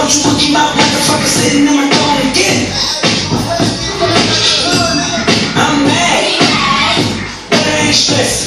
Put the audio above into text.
Don't you monkey mouth motherfucker sitting in my throne again. I'm mad, but I ain't stressed.